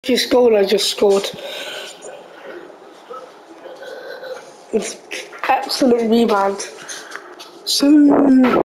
This goal I just scored. It's absolute rebound. So